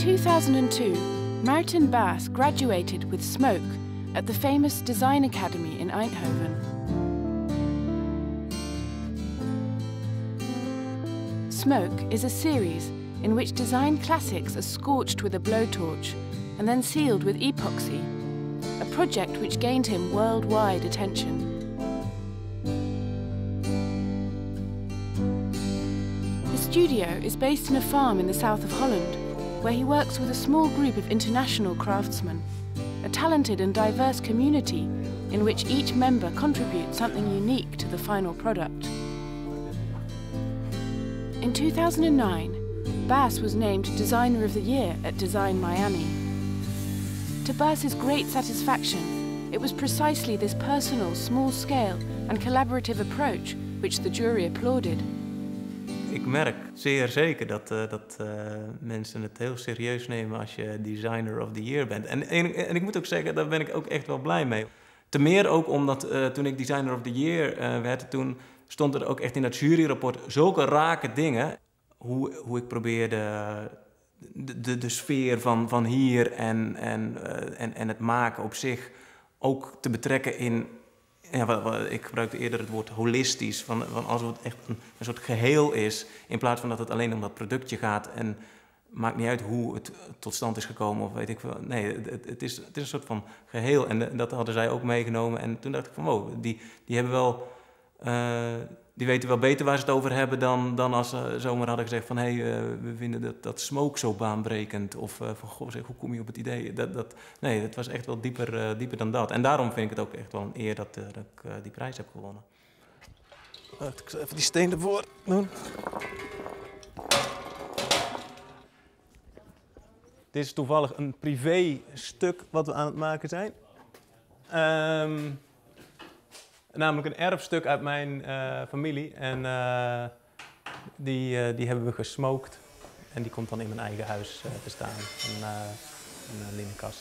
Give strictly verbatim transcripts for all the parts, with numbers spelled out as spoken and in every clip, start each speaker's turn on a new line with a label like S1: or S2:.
S1: two thousand two, Maarten Baas graduated with Smoke at the famous Design Academy in Eindhoven. Smoke is a series in which design classics are scorched with a blowtorch and then sealed with epoxy, a project which gained him worldwide attention. His studio is based in a farm in the south of Holland, where he works with a small group of international craftsmen, a talented and diverse community in which each member contributes something unique to the final product. In two thousand nine, Baas was named Designer of the Year at Design Miami. To Baas's great satisfaction, it was precisely this personal, small-scale and collaborative approach which the jury applauded.
S2: Ik merk zeer zeker dat, uh, dat uh, mensen het heel serieus nemen als je Designer of the Year bent. En, en, en ik moet ook zeggen, daar ben ik ook echt wel blij mee. Ten meer ook omdat uh, toen ik Designer of the Year uh, werd, toen stond er ook echt in dat juryrapport zulke rake dingen. Hoe, hoe ik probeerde de, de, de sfeer van, van hier en, en, uh, en, en het maken op zich ook te betrekken in... Ja, wat, wat, ik gebruikte eerder het woord holistisch, van, van als het echt een, een soort geheel is, in plaats van dat het alleen om dat productje gaat en maakt niet uit hoe het tot stand is gekomen of weet ik veel. Nee, het, het, is, het is een soort van geheel en de, dat hadden zij ook meegenomen en toen dacht ik van wow, die, die hebben wel, uh, die weten wel beter waar ze het over hebben dan, dan als ze zomaar hadden gezegd van hé, hey, uh, we vinden dat, dat Smoke zo baanbrekend of uh, van goh, zeg, hoe kom je op het idee? Dat, dat, nee, het was echt wel dieper, uh, dieper dan dat. En daarom vind ik het ook echt wel een eer dat, uh, dat ik uh, die prijs heb gewonnen. Laat ik even die steen ervoor doen. Dit is toevallig een privé stuk wat we aan het maken zijn. Um, Namelijk een erfstuk uit mijn uh, familie en uh, die, uh, die hebben we gesmoked en die komt dan in mijn eigen huis uh, te staan, een, uh, een uh, linnenkast.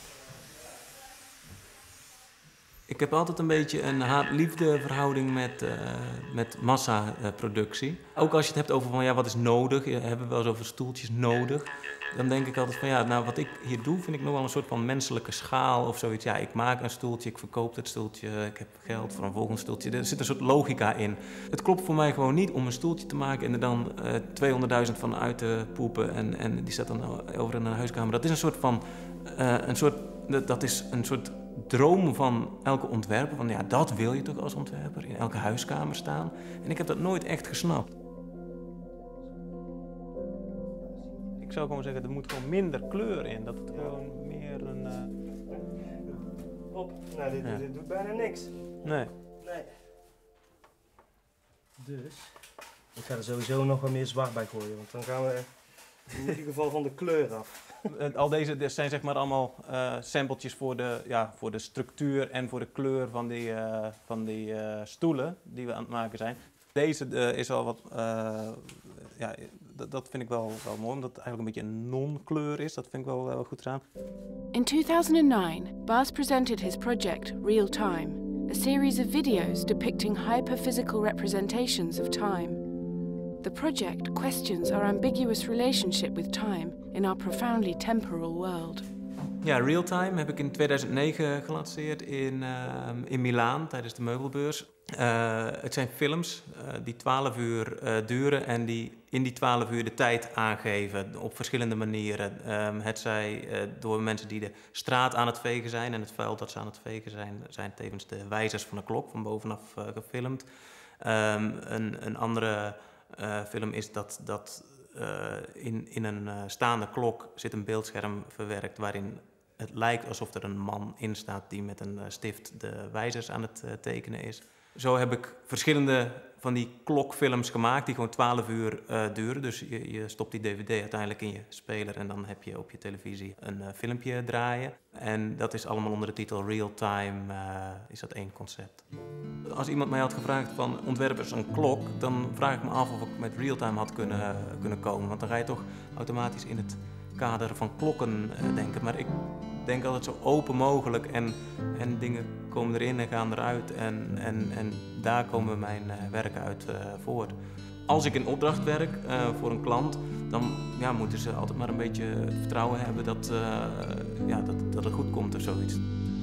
S2: Ik heb altijd een beetje een haat-liefde verhouding met, uh, met massaproductie. Ook als je het hebt over van ja, wat is nodig, je hebt wel zoveel stoeltjes nodig. Dan denk ik altijd van ja, nou wat ik hier doe vind ik nog wel een soort van menselijke schaal of zoiets. Ja, ik maak een stoeltje, ik verkoop het stoeltje, ik heb geld voor een volgend stoeltje. Er zit een soort logica in. Het klopt voor mij gewoon niet om een stoeltje te maken en er dan uh, tweehonderdduizend van uit te poepen en, en die staat dan over in een huiskamer. Dat is een soort van, uh, een soort, dat is een soort droom van elke ontwerper. Van ja, dat wil je toch als ontwerper, in elke huiskamer staan. En ik heb dat nooit echt gesnapt. Ik zou gewoon zeggen, er moet gewoon minder kleur in. Dat het gewoon meer een... Uh...
S3: Op. Nou, dit, ja. dit doet bijna niks.
S2: Nee.
S3: Nee. Dus, ik ga er sowieso nog wat meer zwart bij gooien, want dan gaan we in ieder geval van de kleur af.
S2: Al deze dit zijn zeg maar allemaal uh, sampletjes voor de, ja, voor de structuur en voor de kleur van die, uh, van die uh, stoelen die we aan het maken zijn. Deze uh, is al wat, uh, ja, dat vind ik wel, wel mooi, omdat het eigenlijk een beetje een non-kleur is. Dat vind ik wel, wel goed gedaan.
S1: In two thousand nine, Baas presented his project Real Time, a series of videos depicting hyperphysical representations of time. The project questions our ambiguous relationship with time in our profoundly temporal world.
S2: Ja, Real Time heb ik in tweeduizend negen gelanceerd in, uh, in Milaan tijdens de meubelbeurs. Uh, het zijn films uh, die twaalf uur uh, duren en die in die twaalf uur de tijd aangeven op verschillende manieren. Um, het zij uh, door mensen die de straat aan het vegen zijn en het vuil dat ze aan het vegen zijn, zijn tevens de wijzers van de klok van bovenaf uh, gefilmd. Um, een, een andere uh, film is dat, dat uh, in, in een uh, staande klok zit een beeldscherm verwerkt waarin het lijkt alsof er een man in staat die met een uh, stift de wijzers aan het uh, tekenen is. Zo heb ik verschillende van die klokfilms gemaakt die gewoon twaalf uur uh, duren. Dus je, je stopt die dvd uiteindelijk in je speler en dan heb je op je televisie een uh, filmpje draaien. En dat is allemaal onder de titel Real Time, uh, is dat één concept. Als iemand mij had gevraagd van ontwerp eens een klok, dan vraag ik me af of ik met Real Time had kunnen, uh, kunnen komen. Want dan ga je toch automatisch in het kader van klokken uh, denken. Maar ik denk altijd zo open mogelijk en, en dingen komen erin en gaan eruit en, en, en daar komen mijn uh, werken uit uh, voort. als ik in opdracht werk uh, voor een klant, dan ja, moeten ze altijd maar een beetje vertrouwen hebben dat, uh, ja, dat, dat het goed komt of zoiets.